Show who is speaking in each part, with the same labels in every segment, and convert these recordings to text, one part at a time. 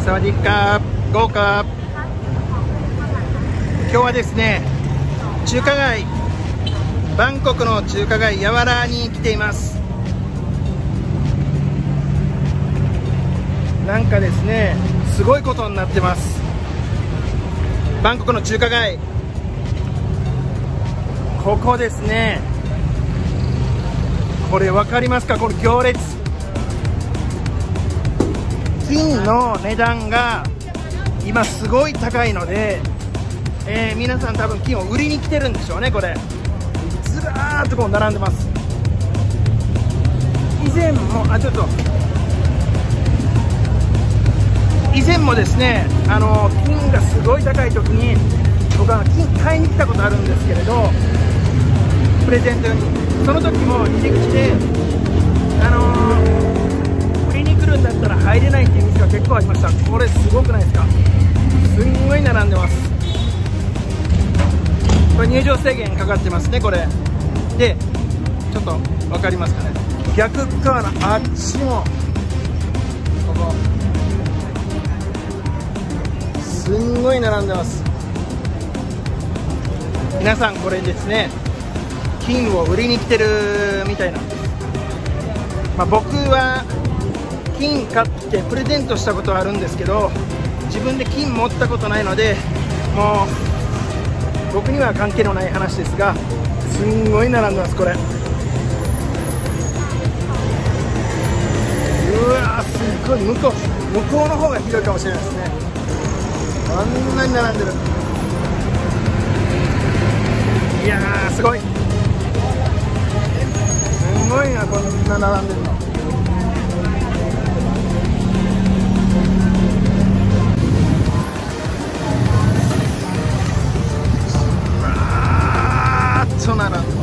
Speaker 1: サワディッカーゴーカー。今日はですね、中華街、バンコクの中華街ヤワラーに来ています。なんかですね、すごいことになってます。バンコクの中華街、ここですね。これ分かりますか？この行列、金の値段が今すごい高いので、皆さん多分金を売りに来てるんでしょうね。これずらーっとこう並んでます。以前もですね、金がすごい高い時に僕は金買いに来たことあるんですけれど、プレゼントにその時も入り口で売りに来るんだったら入れないっていう店が結構ありました。これすごくないですか？すんごい並んでます。これ入場制限かかってますね。これでちょっと分かりますかね。逆側のあっちもここすんごい並んでます。皆さんこれですね、金を売りに来てるみたいなんです。僕は金買ってプレゼントしたことはあるんですけど、自分で金持ったことないので、もう僕には関係のない話ですが、すんごい並んでます。これうわー、すっごい向こうの方が広いかもしれないですね。あんなに並んでる。いやー、すごい、すごいな、こんな並んでるの。並んでます。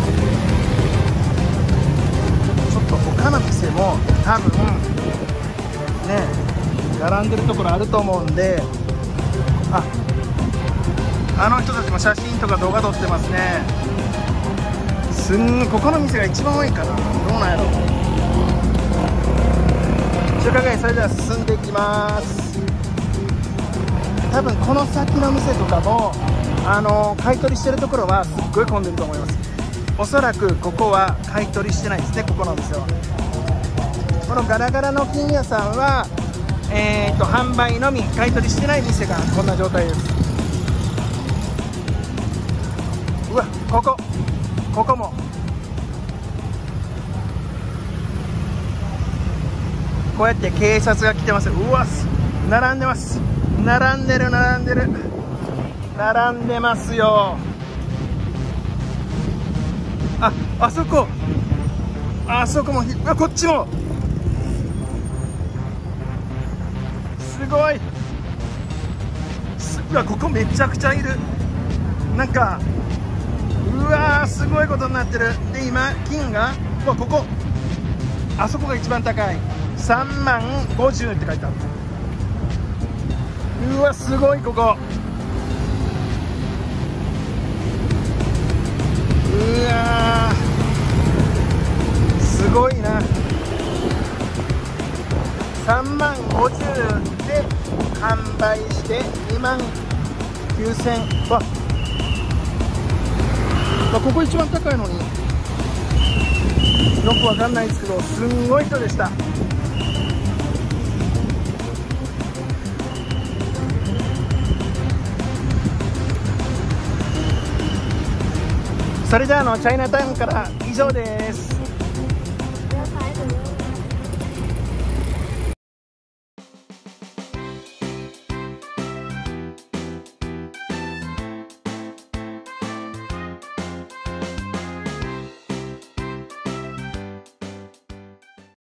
Speaker 1: ちょっと他の店も多分ね、並んでるところあると思うんで、あの人たちも写真とか動画撮ってますね。ここの店が一番多いかな。どうなんやろ。中華街、それでは進んでいきます。多分この先の店とかも買い取りしてるところはすっごい混んでると思います。おそらくここは買い取りしてないですね。ここの店は、このガラガラの金屋さんは販売のみ、買い取りしてない店がこんな状態です。うわ、ここもこうやって警察が来てます。うわ、並んでます。並んでますよ。あそこも、こっちもすごい。ここめちゃくちゃいる。なんかうわー、すごいことになってる。で今金がここ、あそこが一番高い3万50って書いてある。うわ、すごい。ここうわー、すごいな。3万50で販売して2万9000。ここ一番高いのによくわかんないですけど、すんごい人でした。それではチャイナタイムから以上です。